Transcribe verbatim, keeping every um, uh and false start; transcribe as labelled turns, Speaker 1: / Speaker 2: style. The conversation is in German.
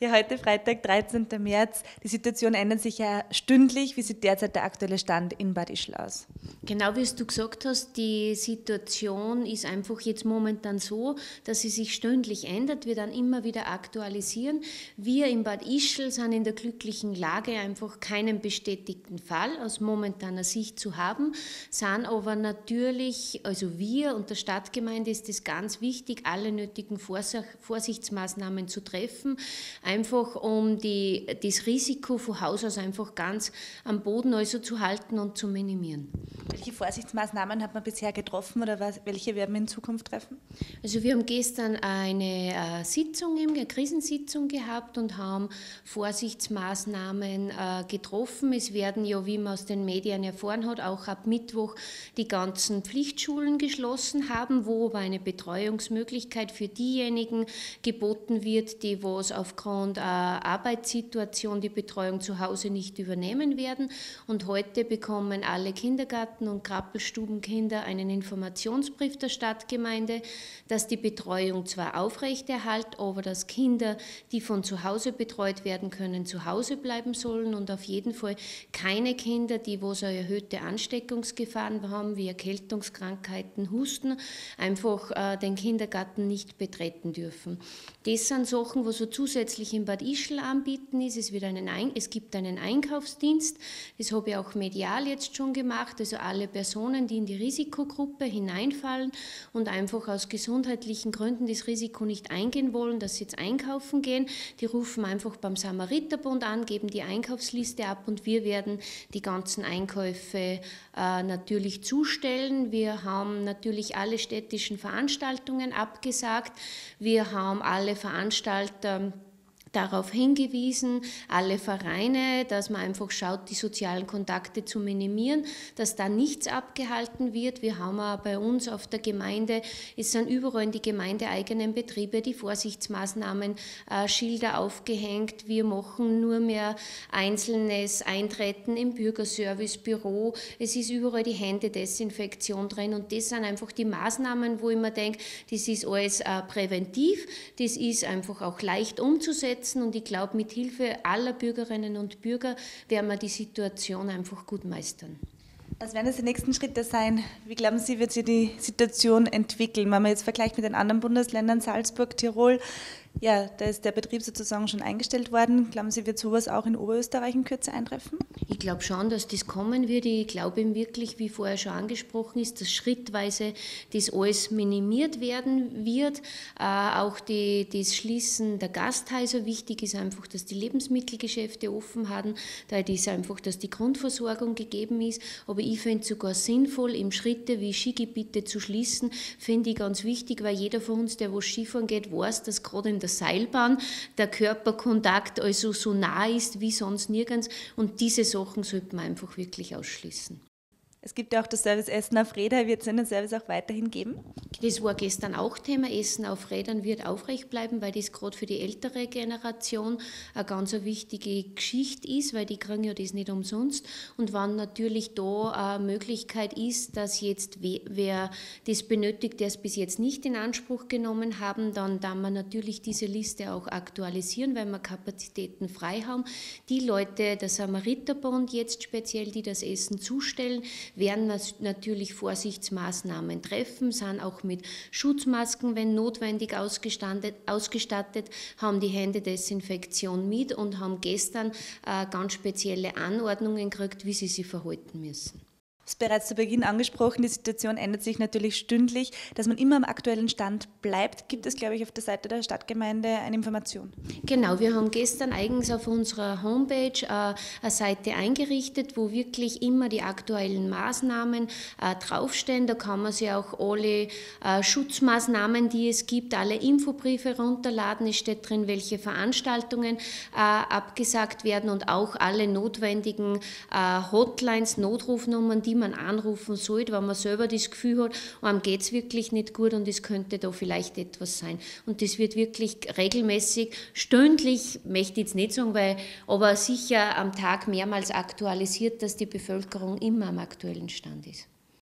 Speaker 1: Ja, heute Freitag, dreizehnten März. Die Situation ändert sich ja stündlich. Wie sieht derzeit der aktuelle Stand in Bad Ischl aus?
Speaker 2: Genau wie es du gesagt hast, die Situation ist einfach jetzt momentan so, dass sie sich stündlich ändert. Wir dann immer wieder aktualisieren. Wir in Bad Ischl sind in der glücklichen Lage, einfach keinen bestätigten Fall aus momentaner Sicht zu haben, sind aber natürlich, also wir und der Stadtgemeinde ist es ganz wichtig, alle nötigen Vorsichtsmaßnahmen zu treffen, einfach um die, das Risiko von Haus aus einfach ganz am Boden also zu halten und zu minimieren.
Speaker 1: Welche Vorsichtsmaßnahmen hat man bisher getroffen oder was, welche werden wir in Zukunft treffen?
Speaker 2: Also wir haben gestern eine äh, Sitzung, eine Krisensitzung gehabt und haben Vorsichtsmaßnahmen äh, getroffen. Es werden ja, wie man aus den Medien erfahren hat, auch ab Mittwoch die ganzen Pflichtschulen geschlossen haben, wo aber eine Betreuungsmöglichkeit für diejenigen geboten wird, die was aufgrund äh, Arbeitssituation die Betreuung zu Hause nicht übernehmen werden. Und heute bekommen alle Kindergarten- und Krabbelstubenkinder einen Informationsbrief der Stadtgemeinde, dass die Betreuung zwar aufrechterhält, aber dass Kinder, die von zu Hause betreut werden können, zu Hause bleiben sollen und auf jeden Fall keine Kinder, die wo so erhöhte Ansteckungsgefahren haben, wie Erkältungskrankheiten, Husten, einfach äh, den Kindergarten nicht betreten dürfen. Das sind Sachen, was wir zusätzlich in Bad Ischl anbieten ist. Es, wird einen Ein- es gibt einen Einkaufsdienst, das habe ich auch medial jetzt schon gemacht, also alle Personen, die in die Risikogruppe hineinfallen und einfach aus gesundheitlichen Gründen das Risiko nicht eingehen wollen, dass sie jetzt einkaufen gehen, die rufen einfach beim Samariterbund an, geben die Einkaufsliste ab und wir werden die ganzen Einkäufe äh, natürlich zustellen. Wir haben natürlich alle städtischen Veranstaltungen abgesagt. Wir haben alle Veranstalter darauf hingewiesen, alle Vereine, dass man einfach schaut, die sozialen Kontakte zu minimieren, dass da nichts abgehalten wird. Wir haben auch bei uns auf der Gemeinde, es sind überall in die gemeindeeigenen Betriebe die Vorsichtsmaßnahmen, äh, Schilder aufgehängt. Wir machen nur mehr einzelnes Eintreten im Bürgerservicebüro. Es ist überall die Händedesinfektion drin und das sind einfach die Maßnahmen, wo ich mir denke, das ist alles äh, präventiv, das ist einfach auch leicht umzusetzen. Und ich glaube, mit Hilfe aller Bürgerinnen und Bürger werden wir die Situation einfach gut meistern.
Speaker 1: Was werden das die nächsten Schritte sein? Wie glauben Sie, wird sich die Situation entwickeln? Wenn man jetzt vergleicht mit den anderen Bundesländern, Salzburg, Tirol, ja, da ist der Betrieb sozusagen schon eingestellt worden. Glauben Sie, wird sowas auch in Oberösterreich in Kürze eintreffen?
Speaker 2: Ich glaube schon, dass das kommen wird. Ich glaube eben wirklich, wie vorher schon angesprochen ist, dass schrittweise das alles minimiert werden wird. Äh, auch die, das Schließen der Gasthäuser. Wichtig ist einfach, dass die Lebensmittelgeschäfte offen haben. Da ist einfach, dass die Grundversorgung gegeben ist. Aber ich finde es sogar sinnvoll, im Schritte wie Skigebiete zu schließen, finde ich ganz wichtig, weil jeder von uns, der wo Skifahren geht, weiß, dass gerade in der Seilbahn der Körperkontakt also so nah ist wie sonst nirgends und diese Sachen sollte man einfach wirklich ausschließen.
Speaker 1: Es gibt ja auch das Service Essen auf Rädern. Wird es einen Service auch weiterhin geben?
Speaker 2: Das war gestern auch Thema. Essen auf Rädern wird aufrecht bleiben, weil das gerade für die ältere Generation eine ganz wichtige Geschichte ist, weil die kriegen ja das nicht umsonst. Und wenn natürlich da eine Möglichkeit ist, dass jetzt wer das benötigt, der es bis jetzt nicht in Anspruch genommen haben, dann darf man natürlich diese Liste auch aktualisieren, weil wir Kapazitäten frei haben. Die Leute, der Samariterbund jetzt speziell, die das Essen zustellen, werden natürlich Vorsichtsmaßnahmen treffen, sind auch mit Schutzmasken, wenn notwendig, ausgestattet, ausgestattet haben die Händedesinfektion mit und haben gestern äh, ganz spezielle Anordnungen gekriegt, wie sie sich verhalten müssen.
Speaker 1: Das ist bereits zu Beginn angesprochen, die Situation ändert sich natürlich stündlich. Dass man immer am aktuellen Stand bleibt, gibt es, glaube ich, auf der Seite der Stadtgemeinde eine Information.
Speaker 2: Genau, wir haben gestern eigens auf unserer Homepage äh, eine Seite eingerichtet, wo wirklich immer die aktuellen Maßnahmen äh, draufstehen. Da kann man sich auch alle äh, Schutzmaßnahmen, die es gibt, alle Infobriefe runterladen. Es steht drin, welche Veranstaltungen äh, abgesagt werden und auch alle notwendigen äh, Hotlines, Notrufnummern, die man anrufen sollte, wenn man selber das Gefühl hat, einem geht es wirklich nicht gut und es könnte da vielleicht etwas sein. Und das wird wirklich regelmäßig, stündlich, möchte ich jetzt nicht sagen, weil, aber sicher am Tag mehrmals aktualisiert, dass die Bevölkerung immer am aktuellen Stand ist.